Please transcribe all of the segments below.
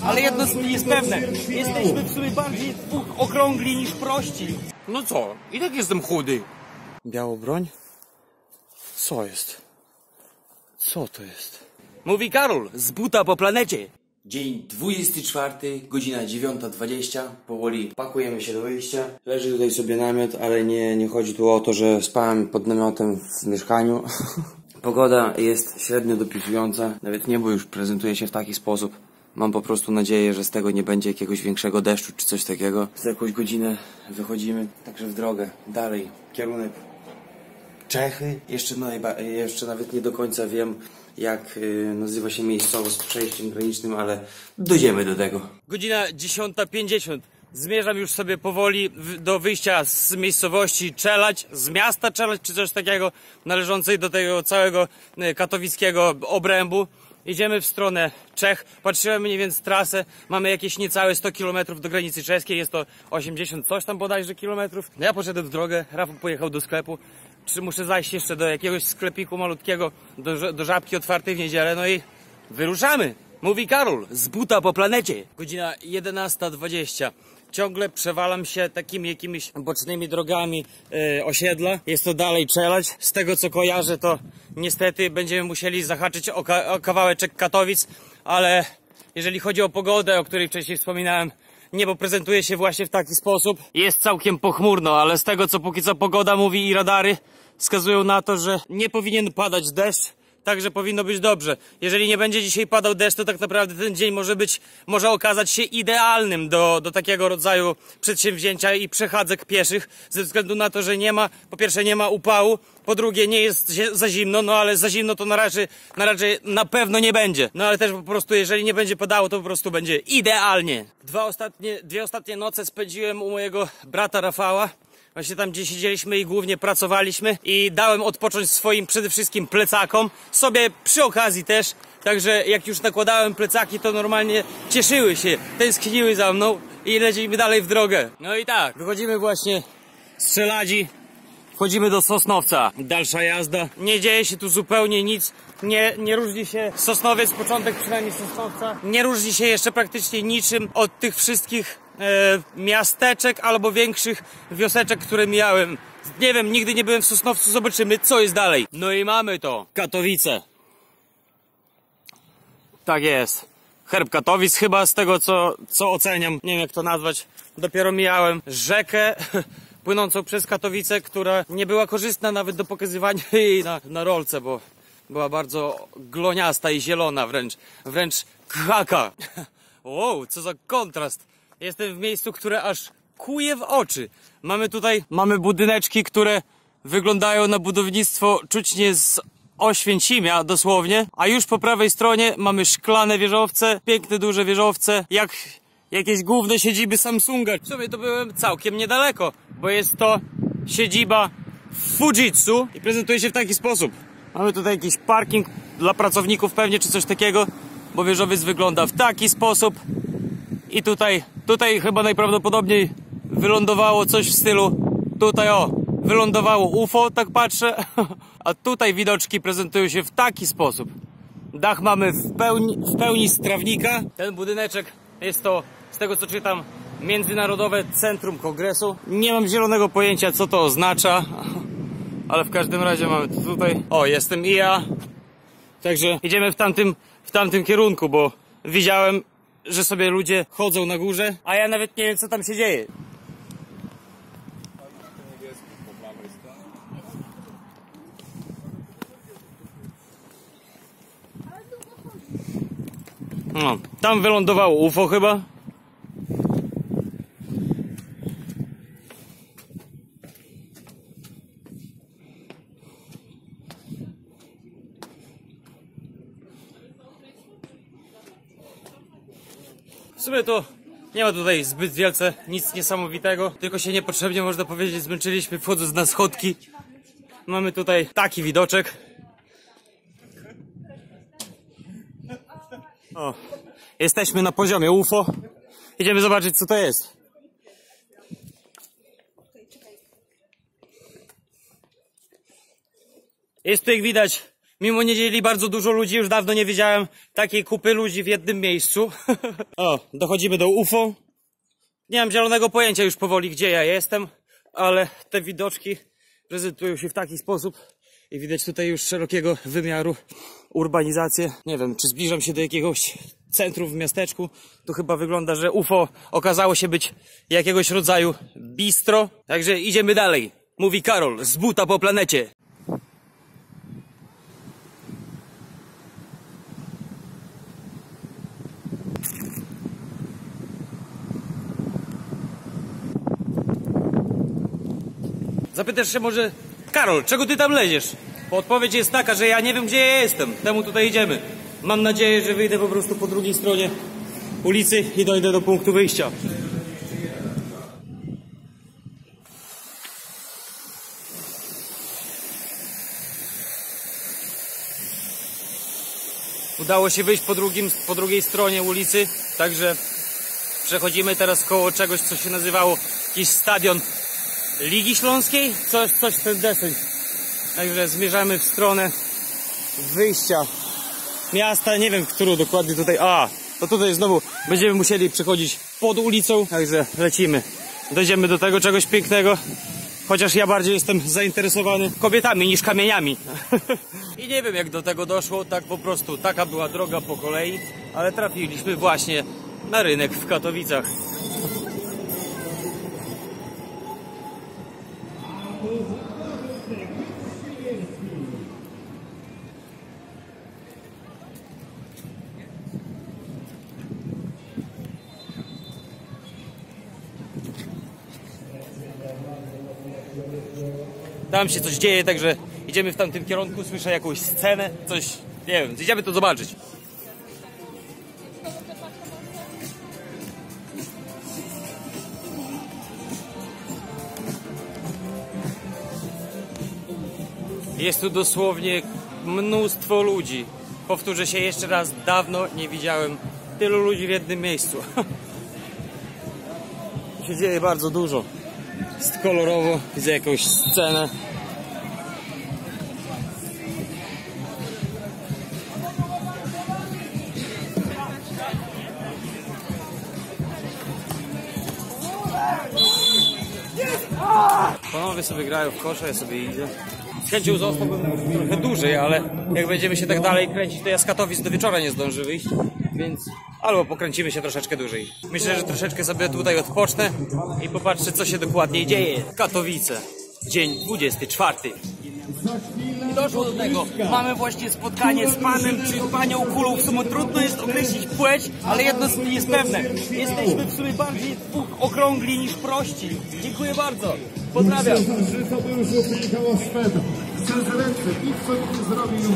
Ale jedno jest pewne, jesteśmy w sumie bardziej okrągli niż prości. No co, i tak jestem chudy. Białobroń? Co jest? Co to jest? Mówi Karol, z buta po planecie. Dzień 24, godzina 9:20. Powoli pakujemy się do wyjścia. Leży tutaj sobie namiot, ale nie chodzi tu o to, że spałem pod namiotem w mieszkaniu. Pogoda jest średnio dopisująca. Nawet niebo już prezentuje się w taki sposób. Mam po prostu nadzieję, że z tego nie będzie jakiegoś większego deszczu czy coś takiego. Za jakąś godzinę wychodzimy, także w drogę. Dalej, kierunek Czechy. Jeszcze nawet nie do końca wiem, jak nazywa się miejscowość z przejściem granicznym, ale dojdziemy do tego. Godzina 10:50. Zmierzam już sobie powoli do wyjścia z miejscowości Czelać, z miasta Czelać, czy coś takiego, należącej do tego całego katowickiego obrębu. Idziemy w stronę Czech, patrzyłem mniej więcej trasę, mamy jakieś niecałe 100 km do granicy czeskiej, jest to 80 coś tam bodajże kilometrów. Ja poszedłem w drogę, Rafał pojechał do sklepu, czy muszę zajść jeszcze do jakiegoś sklepiku malutkiego, do Żabki otwartej w niedzielę, no i wyruszamy. Mówi Karol, z buta po planecie. Godzina 11:20. Ciągle przewalam się takimi jakimiś bocznymi drogami osiedla. Jest to dalej Czelać. Z tego co kojarzę, to niestety będziemy musieli zahaczyć o kawałeczek Katowic, ale jeżeli chodzi o pogodę, o której wcześniej wspominałem, niebo prezentuje się właśnie w taki sposób. Jest całkiem pochmurno, ale z tego co póki co pogoda mówi i radary wskazują na to, że nie powinien padać deszcz. Także powinno być dobrze. Jeżeli nie będzie dzisiaj padał deszcz, to tak naprawdę ten dzień może okazać się idealnym do takiego rodzaju przedsięwzięcia i przechadzek pieszych, ze względu na to, że po pierwsze nie ma upału, po drugie nie jest za zimno, no ale za zimno to na pewno nie będzie. No ale też po prostu jeżeli nie będzie padało, to po prostu będzie idealnie. Dwie ostatnie noce spędziłem u mojego brata Rafała. Właśnie tam, gdzie siedzieliśmy i głównie pracowaliśmy i dałem odpocząć swoim przede wszystkim plecakom, sobie przy okazji też, także jak już nakładałem plecaki, to normalnie cieszyły się, tęskniły za mną i lecimy dalej w drogę. No i tak, wychodzimy właśnie z Czeladzi, wchodzimy do Sosnowca, dalsza jazda, nie dzieje się tu zupełnie nic, nie różni się Sosnowiec, początek przynajmniej Sosnowca, nie różni się jeszcze praktycznie niczym od tych wszystkich miasteczek albo większych wioseczek, które mijałem. Nie wiem, nigdy nie byłem w Sosnowcu, zobaczymy co jest dalej. No i mamy to, Katowice. Tak jest. Herb Katowic chyba, z tego co oceniam, nie wiem jak to nazwać. Dopiero mijałem rzekę płynącą przez Katowice, która nie była korzystna nawet do pokazywania jej na rolce, bo była bardzo gloniasta i zielona wręcz kaka. Wow, co za kontrast. Jestem w miejscu, które aż kuje w oczy. Mamy budyneczki, które wyglądają na budownictwo czucznie z Oświęcimia dosłownie, a już po prawej stronie mamy szklane wieżowce, piękne duże wieżowce, jak jakieś główne siedziby Samsunga. W sumie to byłem całkiem niedaleko, bo jest to siedziba Fujitsu i prezentuje się w taki sposób. Mamy tutaj jakiś parking dla pracowników pewnie, czy coś takiego, bo wieżowiec wygląda w taki sposób. I tutaj chyba najprawdopodobniej wylądowało coś w stylu, wylądowało UFO, tak patrzę, a tutaj widoczki prezentują się w taki sposób. Dach mamy w pełni z trawnika. Ten budyneczek jest to, z tego co czytam, Międzynarodowe Centrum Kongresu. Nie mam zielonego pojęcia co to oznacza, ale w każdym razie mamy to tutaj. O, jestem i ja. Także idziemy w tamtym kierunku, bo widziałem, że sobie ludzie chodzą na górze, a ja nawet nie wiem co tam się dzieje. No, tam wylądowało UFO chyba. W sumie to nie ma tutaj zbyt wielce nic niesamowitego, tylko się niepotrzebnie, można powiedzieć, zmęczyliśmy wchodząc na schodki. Mamy tutaj taki widoczek. O, jesteśmy na poziomie UFO. Idziemy zobaczyć co to jest. Jest tu jak widać mimo niedzieli bardzo dużo ludzi, już dawno nie widziałem takiej kupy ludzi w jednym miejscu. O, dochodzimy do UFO. Nie mam zielonego pojęcia już powoli, gdzie ja jestem, ale te widoczki prezentują się w taki sposób i widać tutaj już szerokiego wymiaru urbanizację. Nie wiem, czy zbliżam się do jakiegoś centrum w miasteczku. Tu chyba wygląda, że UFO okazało się być jakiegoś rodzaju bistro. Także idziemy dalej. Mówi Karol, z buta po planecie. Zapytasz się może, Karol, czego ty tam leziesz? Bo odpowiedź jest taka, że ja nie wiem, gdzie ja jestem. Temu tutaj idziemy. Mam nadzieję, że wyjdę po prostu po drugiej stronie ulicy i dojdę do punktu wyjścia. Udało się wyjść po drugiej stronie ulicy, także przechodzimy teraz koło czegoś, co się nazywało jakiś stadion Ligi Śląskiej, coś w ten deseń. Także zmierzamy w stronę wyjścia miasta, nie wiem, którą dokładnie tutaj. To tutaj znowu będziemy musieli przechodzić pod ulicą, także lecimy. Dojdziemy do tego czegoś pięknego, chociaż ja bardziej jestem zainteresowany kobietami niż kamieniami. I nie wiem, jak do tego doszło, tak po prostu, taka była droga po kolei, ale trafiliśmy właśnie na rynek w Katowicach. Tam się coś dzieje, także idziemy w tamtym kierunku, słyszę jakąś scenę, coś, nie wiem, idziemy to zobaczyć. Jest tu dosłownie mnóstwo ludzi. Powtórzę się jeszcze raz, dawno nie widziałem tylu ludzi w jednym miejscu. się dzieje bardzo dużo. Jest kolorowo, widzę jakąś scenę. Panowie sobie grają w kosza, ja sobie idę. Z chęcią zostałbym trochę dłużej, ale jak będziemy się tak dalej kręcić, to ja z Katowic do wieczora nie zdążę wyjść, więc albo pokręcimy się troszeczkę dłużej. Myślę, że troszeczkę sobie tutaj odpocznę i popatrzę, co się dokładnie dzieje. Katowice, dzień 24. I doszło do tego. Mamy właśnie spotkanie z panem czy panią Kulą. W sumie trudno jest określić płeć, ale jedno jest pewne. Jesteśmy w sumie bardziej okrągli niż prości. Dziękuję bardzo. Pozdrawiam. Myślę, że to był rzut Michała Szweda. Przez ręce, nic co nie zrobił.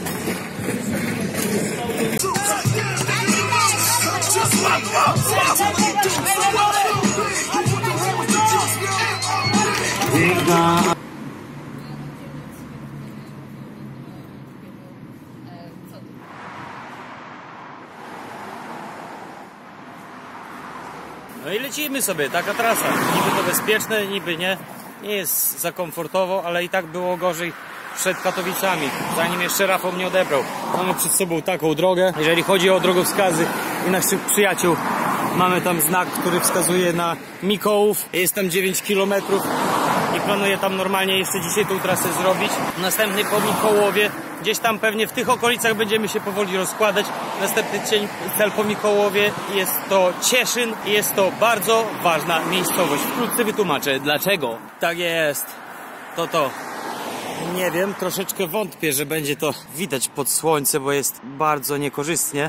No i lecimy sobie, taka trasa. Niby to bezpieczne, niby nie. Nie jest za komfortowo, ale i tak było gorzej przed Katowicami, zanim jeszcze Rafał mnie odebrał. Mamy przed sobą taką drogę. Jeżeli chodzi o drogowskazy i naszych przyjaciół, mamy tam znak, który wskazuje na Mikołów. Jest tam 9 km i planuję tam normalnie jeszcze dzisiaj tą trasę zrobić. Następny po Mikołowie. Gdzieś tam pewnie w tych okolicach będziemy się powoli rozkładać. Następny cel po Mikołowie jest to Cieszyn i jest to bardzo ważna miejscowość. Wkrótce wytłumaczę dlaczego. Tak jest. To. Nie wiem, troszeczkę wątpię, że będzie to widać pod słońce, bo jest bardzo niekorzystnie.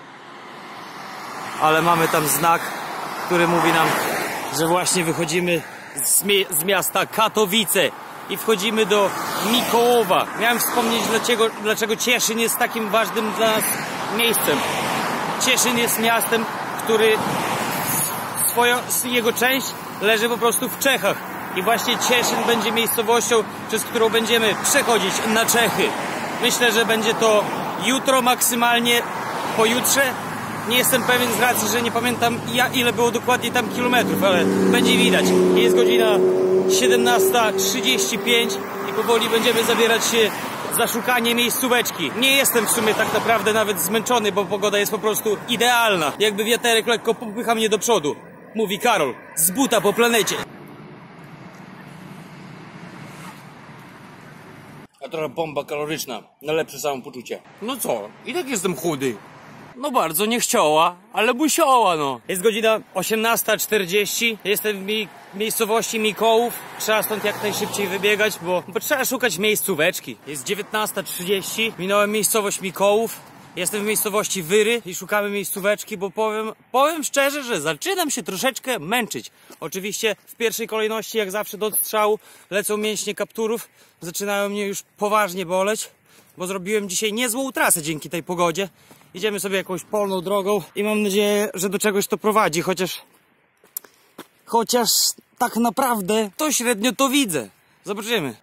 Ale mamy tam znak, który mówi nam, że właśnie wychodzimy z miasta Katowice i wchodzimy do Mikołowa. Miałem wspomnieć, dlaczego Cieszyn jest takim ważnym dla nas miejscem. Cieszyn jest miastem, który jego część leży po prostu w Czechach. I właśnie Cieszyn będzie miejscowością, przez którą będziemy przechodzić na Czechy. Myślę, że będzie to jutro, maksymalnie pojutrze. Nie jestem pewien z racji, że nie pamiętam ile było dokładnie tam kilometrów, ale będzie widać. Jest godzina 17:35 i powoli będziemy zabierać się za szukanie miejscóweczki. Nie jestem w sumie tak naprawdę nawet zmęczony, bo pogoda jest po prostu idealna. Jakby wiaterek lekko popycha mnie do przodu. Mówi Karol, z buta po planecie. A trochę bomba kaloryczna, na lepsze samopoczucie. No co, i tak jestem chudy. No bardzo nie chciała, ale musiała, no. Jest godzina 18:40, jestem w miejscowości Mikołów. Trzeba stąd jak najszybciej wybiegać, bo trzeba szukać miejscóweczki. Jest 19:30, minąłem miejscowość Mikołów. Jestem w miejscowości Wyry i szukamy miejscóweczki, bo powiem szczerze, że zaczynam się troszeczkę męczyć. Oczywiście w pierwszej kolejności, jak zawsze do strzału, lecą mięśnie kapturów. Zaczynają mnie już poważnie boleć, bo zrobiłem dzisiaj niezłą trasę dzięki tej pogodzie. Idziemy sobie jakąś polną drogą i mam nadzieję, że do czegoś to prowadzi, chociaż tak naprawdę to średnio to widzę. Zobaczymy.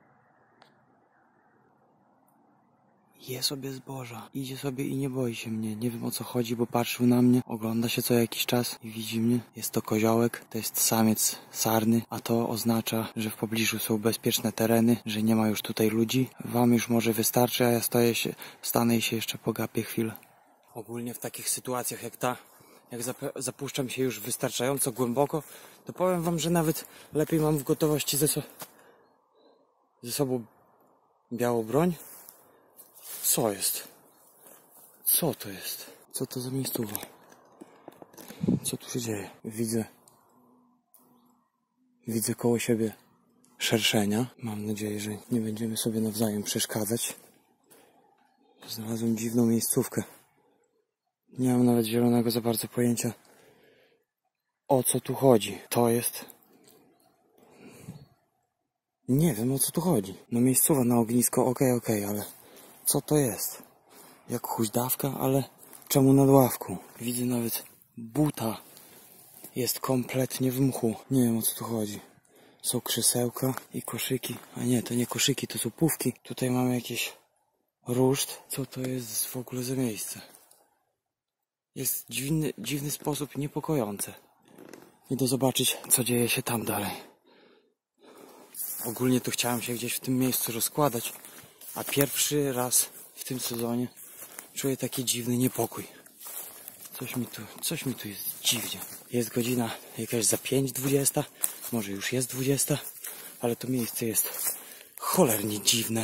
Je sobie zboża. Idzie sobie i nie boi się mnie. Nie wiem o co chodzi, bo patrzył na mnie. Ogląda się co jakiś czas i widzi mnie. Jest to koziołek, to jest samiec sarny, a to oznacza, że w pobliżu są bezpieczne tereny, że nie ma już tutaj ludzi. Wam już może wystarczy, a ja stanę i się jeszcze pogapię chwilę. Ogólnie w takich sytuacjach jak ta, jak zapuszczam się już wystarczająco głęboko, to powiem wam, że nawet lepiej mam w gotowości ze sobą białą broń. Co jest? Co to jest? Co to za miejscowa? Co tu się dzieje? Widzę koło siebie szerszenia. Mam nadzieję, że nie będziemy sobie nawzajem przeszkadzać. Znalazłem dziwną miejscówkę. Nie mam nawet zielonego za bardzo pojęcia, o co tu chodzi. To jest... Nie wiem, o co tu chodzi. No miejscowa na ognisko, okej, ale... Co to jest? Jak huźdawka, ale czemu nad ławką? Widzę nawet buta. Jest kompletnie w mchu. Nie wiem, o co tu chodzi. Są krzesełka i koszyki. A nie, to nie koszyki, to są pufki. Tutaj mamy jakiś ruszt. Co to jest w ogóle za miejsce? Jest dziwny sposób niepokojące. Idę zobaczyć, co dzieje się tam dalej. Ogólnie to chciałem się gdzieś w tym miejscu rozkładać, a pierwszy raz w tym sezonie czuję taki dziwny niepokój. Coś mi tu jest dziwnie. Jest godzina jakaś za 5:20, może już jest 20, ale to miejsce jest cholernie dziwne.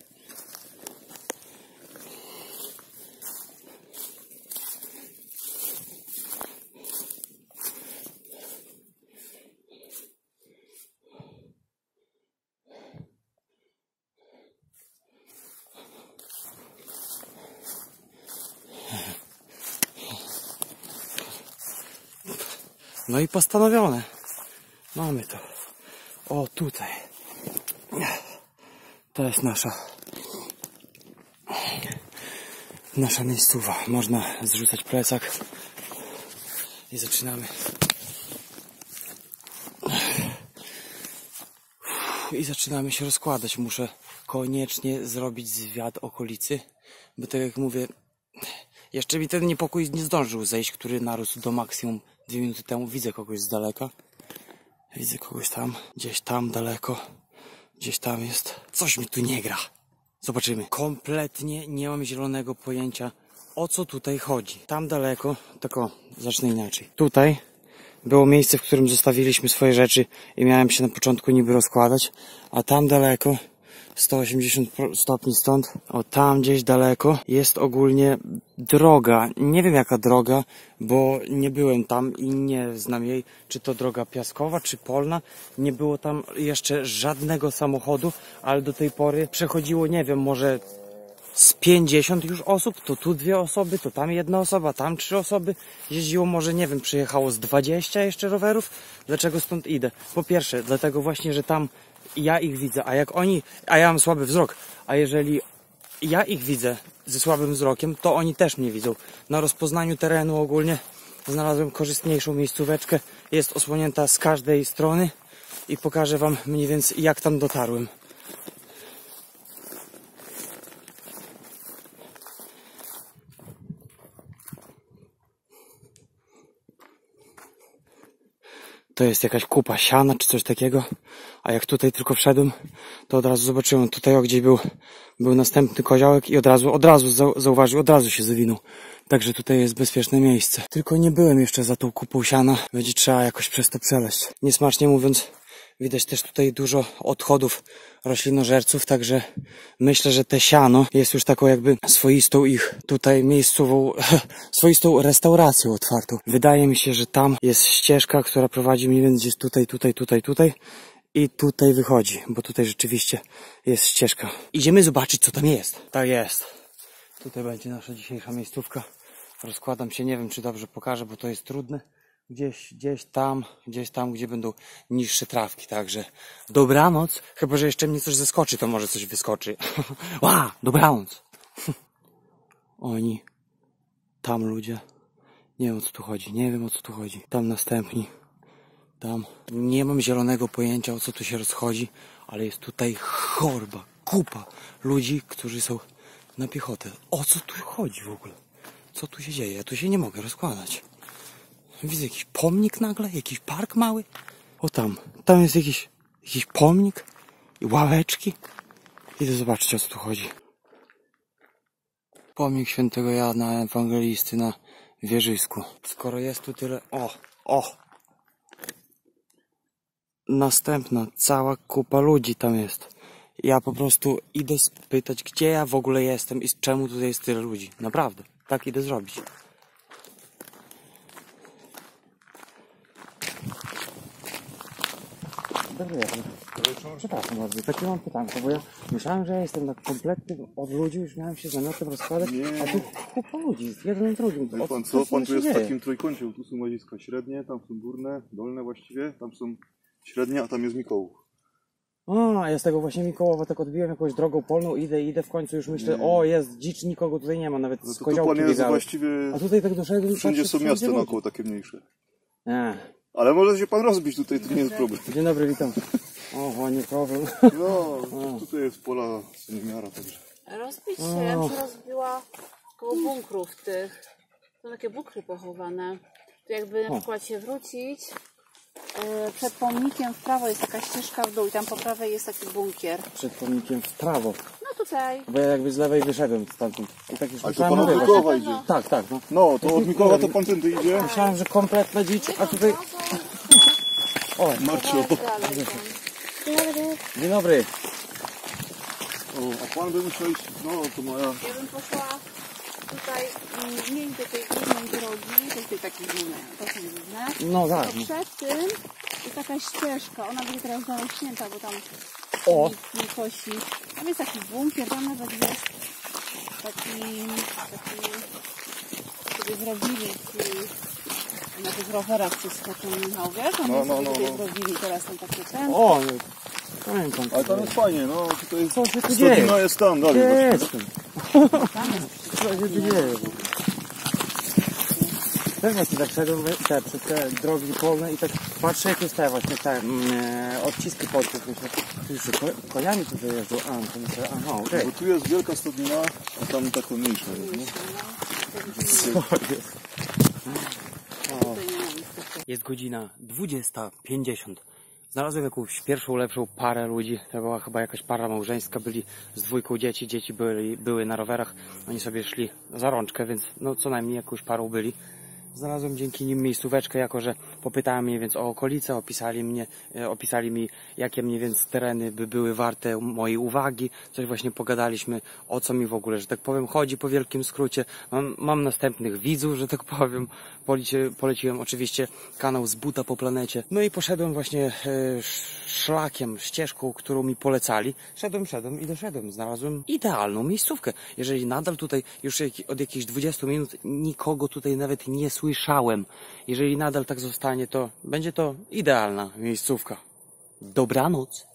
No i postanowione. Mamy to. O, tutaj. To jest nasza miejscowa. Można zrzucać plecak i zaczynamy. I zaczynamy się rozkładać. Muszę koniecznie zrobić zwiat okolicy, bo tak jak mówię, jeszcze mi ten niepokój nie zdążył zejść, który narósł do maksimum 2 minuty temu. Widzę kogoś z daleka. Widzę kogoś tam, gdzieś tam daleko. Gdzieś tam jest. Coś mi tu nie gra. Zobaczymy. Kompletnie nie mam zielonego pojęcia, o co tutaj chodzi. Tam daleko, tylko zacznę inaczej. Tutaj było miejsce, w którym zostawiliśmy swoje rzeczy i miałem się na początku niby rozkładać, a tam daleko, 180 stopni stąd, o tam gdzieś daleko jest ogólnie droga. Nie wiem jaka droga, bo nie byłem tam i nie znam jej, czy to droga piaskowa, czy polna. Nie było tam jeszcze żadnego samochodu, ale do tej pory przechodziło, nie wiem, może z 50 już osób, to tu 2 osoby, to tam 1 osoba, tam 3 osoby. Jeździło może, nie wiem, przyjechało z 20 jeszcze rowerów. Dlaczego stąd idę? Po pierwsze, dlatego właśnie, że tam ja ich widzę, a ja mam słaby wzrok, a jeżeli ja ich widzę ze słabym wzrokiem, to oni też mnie widzą. Na rozpoznaniu terenu ogólnie znalazłem korzystniejszą miejscóweczkę, jest osłonięta z każdej strony i pokażę wam mniej więcej jak tam dotarłem. tutaj jest jakaś kupa siana czy coś takiego, a jak tutaj tylko wszedłem, to od razu zobaczyłem tutaj, o gdzieś był następny koziołek i od razu zauważył, od razu się zawinął. Także tutaj jest bezpieczne miejsce. Tylko nie byłem jeszcze za tą kupą siana, będzie trzeba jakoś przez to przeleść. Niesmacznie mówiąc, widać też tutaj dużo odchodów roślinożerców, także myślę, że te siano jest już taką jakby swoistą ich tutaj miejscową, swoistą restauracją otwartą. Wydaje mi się, że tam jest ścieżka, która prowadzi mniej więcej gdzieś tutaj i tutaj wychodzi, bo tutaj rzeczywiście jest ścieżka. Idziemy zobaczyć, co tam jest. Tak jest. Tutaj będzie nasza dzisiejsza miejscówka. Rozkładam się, nie wiem, czy dobrze pokażę, bo to jest trudne. Gdzieś tam, gdzie będą niższe trawki, także dobranoc. Chyba że jeszcze mnie coś zaskoczy, to może coś wyskoczy. Wow, dobranoc. Oni, tam ludzie, nie wiem, o co tu chodzi, tam następni, tam. Nie mam zielonego pojęcia, o co tu się rozchodzi, ale jest tutaj horba, kupa ludzi, którzy są na piechotę. O co tu chodzi w ogóle? Co tu się dzieje? Ja tu się nie mogę rozkładać. Widzę jakiś pomnik nagle, jakiś park mały. O tam jest jakiś pomnik i ławeczki. Idę zobaczyć, o co tu chodzi. Pomnik świętego Jana Ewangelisty na wieżysku. Skoro jest tu tyle... O! Następna cała kupa ludzi tam jest. Ja po prostu idę spytać, gdzie ja w ogóle jestem i czemu tutaj jest tyle ludzi. Naprawdę, tak idę zrobić. Przepraszam bardzo, takie mam pytanko, bo ja myślałem, że ja jestem tak kompletny od ludzi, już miałem się z namiotem rozkładać, a tu kupa ludzi, jeden drugim. Wie pan co? Pan tu jest w takim trójkącie, tu są łaziska średnie, tam są górne, dolne właściwie, tam są średnie, a tam jest Mikołów. A, ja z tego właśnie Mikołowa tak odbiłem jakąś drogą polną, idę w końcu już myślę, o jest dzicz, nikogo tutaj nie ma, nawet z koziołki pan jest biegały. właściwie, A tutaj tak doszedłem, wszędzie patrzę, są miasta ludzi. naokoło takie mniejsze. Nie. Ale może się pan rozbić tutaj, to nie jest problem. Dzień dobry, witam. O, nie problem. No, tutaj jest pola seniora, także. Rozbić się, ja się rozbiła koło bunkrów tych. Są takie bunkry pochowane. Tu jakby na przykład się wrócić, przed pomnikiem w prawo jest taka ścieżka w dół i tam po prawej jest taki bunkier. Przed pomnikiem w prawo, No tutaj. bo ja jakby z lewej wyszedłem stamtąd. I tak już A to myślałem, pan od mówię, Mikołowa idzie. tak, no. No, to od Mikołowa to pan tędy idzie. Myślałem, że kompletna dzicz, a tutaj... O, Marcio. Dalej tam. dzień dobry. O, a pan by musiał iść, no to moja... Ja bym poszła tutaj mniej do tej głównej drogi, do tej takiej głównej, to są główne. No tak. To przed tym jest taka ścieżka, ona będzie teraz zarośnięta, bo tam O. nikt nie kosi. Tam jest taki bunkier, tam nawet jest taki sobie zrobili na tych rowerach przy skoczeniu, Michał, wiesz? Oni sobie zrobili teraz tam takie ten. O, pamiętam. Ale tam jest fajnie, no tutaj Co się tu dzieje? Studnia jest tam dalej Gdzie właśnie. jestem? Co się tu dzieje? Też właśnie tak szedłem przez te drogi polne i tak patrzę, jak jest te właśnie te odciski podków. Myślę, że koniami tutaj jeżdżą. A, to myślę, aha, okej. Bo tu jest wielka studnia, a tam taką mniejszą. No. Jest godzina 20:50. Znalazłem jakąś pierwszą, lepszą parę ludzi. To była chyba jakaś para małżeńska. Byli z dwójką dzieci. Dzieci były na rowerach. Oni sobie szli za rączkę, więc no co najmniej jakąś parą byli. Znalazłem dzięki nim miejscóweczkę, jako że popytałem mniej więcej o okolice, opisali mi, jakie mniej więcej tereny by były warte mojej uwagi. Coś właśnie pogadaliśmy, o co mi w ogóle, że tak powiem, chodzi po wielkim skrócie. Mam następnych widzów, że tak powiem. Poleciłem oczywiście kanał Z buta po planecie. No i poszedłem właśnie szlakiem, ścieżką, którą mi polecali. Szedłem i doszedłem. Znalazłem idealną miejscówkę. Jeżeli nadal tutaj już od jakichś 20 minut nikogo tutaj nawet nie słyszałem. Jeżeli nadal tak zostanie, to będzie to idealna miejscówka. Dobranoc.